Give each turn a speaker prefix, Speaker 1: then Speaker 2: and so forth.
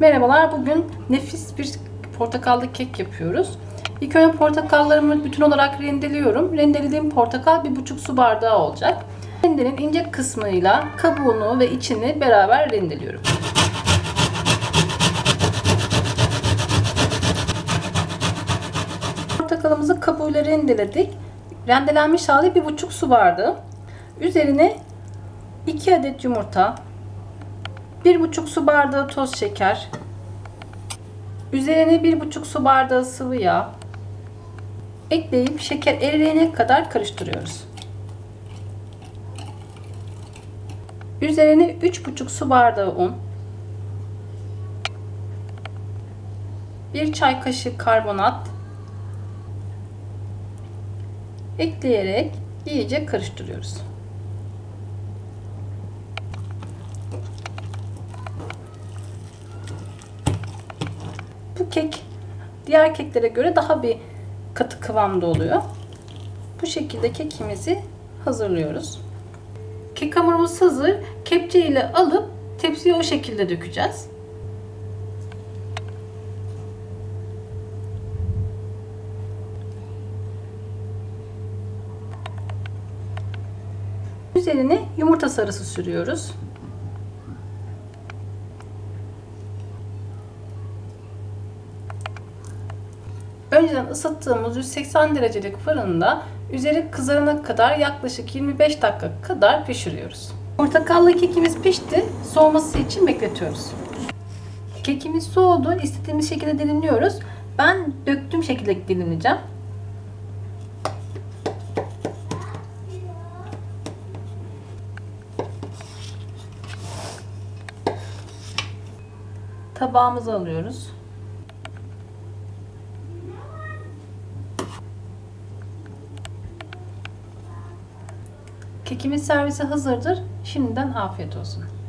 Speaker 1: Merhabalar, bugün nefis bir portakallı kek yapıyoruz. İlk önce portakallarımı bütün olarak rendeliyorum. Rendelediğim portakal 1,5 su bardağı olacak. Rendenin ince kısmıyla kabuğunu ve içini beraber rendeliyorum. Portakalımızı kabuğuyla rendeledik. Rendelenmiş hali 1,5 su bardağı. Üzerine 2 adet yumurta, 1,5 su bardağı toz şeker, üzerine 1,5 su bardağı sıvı yağ ekleyip şeker eriyene kadar karıştırıyoruz. Üzerine 3,5 su bardağı un, 1 çay kaşığı karbonat ekleyerek iyice karıştırıyoruz. Bu kek diğer keklere göre daha bir katı kıvamda oluyor. Bu şekilde kekimizi hazırlıyoruz. Kek hamurumuz hazır. Kepçe ile alıp tepsiye o şekilde dökeceğiz. Üzerine yumurta sarısı sürüyoruz. Önceden ısıttığımız 180 derecelik fırında üzeri kızarana kadar yaklaşık 25 dakika kadar pişiriyoruz. Portakallı kekimiz pişti. Soğuması için bekletiyoruz. Kekimiz soğudu. İstediğimiz şekilde dilimliyoruz. Ben döktüğüm şekilde dilimleyeceğim. Tabağımıza alıyoruz. Kekimiz servise hazırdır. Şimdiden afiyet olsun.